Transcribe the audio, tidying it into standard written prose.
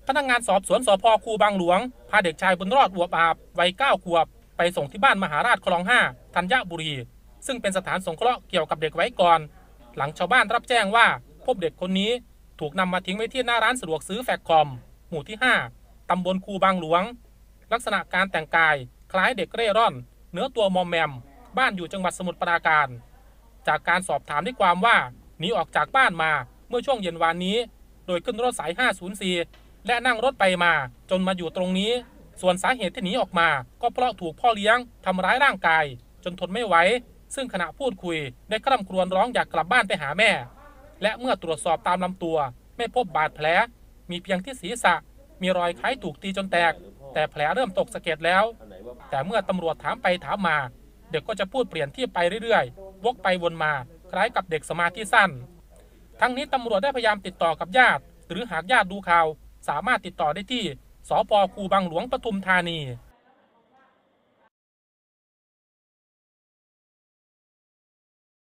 พนักงานสอบสวนสภ.คูบางหลวงพาเด็กชายบุญรอดอวบอาบวัย9 ขวบไปส่งที่บ้านมหาราชคลอง 5 ธัญบุรีซึ่งเป็นสถานสงเคราะห์เกี่ยวกับเด็กไว้ก่อนหลังชาวบ้านรับแจ้งว่าพบเด็กคนนี้ถูกนำมาทิ้งไว้ที่หน้าร้านสะดวกซื้อแฟกคอมหมู่ที่ 5 ตำบลคูบางหลวงลักษณะการแต่งกายคล้ายเด็กเร่ร่อนเนื้อตัวมอมแมมบ้านอยู่จังหวัดสมุทรปราการจากการสอบถามได้ความว่าหนีออกจากบ้านมาเมื่อช่วงเย็นวานนี้โดยขึ้นรถสาย 504 และนั่งรถไปมาจนมาอยู่ตรงนี้ส่วนสาเหตุที่หนีออกมาก็เพราะถูกพ่อเลี้ยงทำร้ายร่างกายจนทนไม่ไหวซึ่งขณะพูดคุยได้คร่ำครวญร้องอยากกลับบ้านไปหาแม่และเมื่อตรวจสอบตามลำตัวไม่พบบาดแผลมีเพียงที่ศีรษะมีรอยคล้ายถูกตีจนแตกแต่แผลเริ่มตกสะเก็ดแล้วแต่เมื่อตำรวจถามไปถามมาเด็กก็จะพูดเปลี่ยนที่ไปเรื่อยๆวกไปวนมาคล้ายกับเด็กสมาธิสั้นทั้งนี้ตำรวจได้พยายามติดต่อกับญาติหรือหากญาติดูข่าวสามารถติดต่อได้ที่สภ.คูบางหลวงปทุมธานี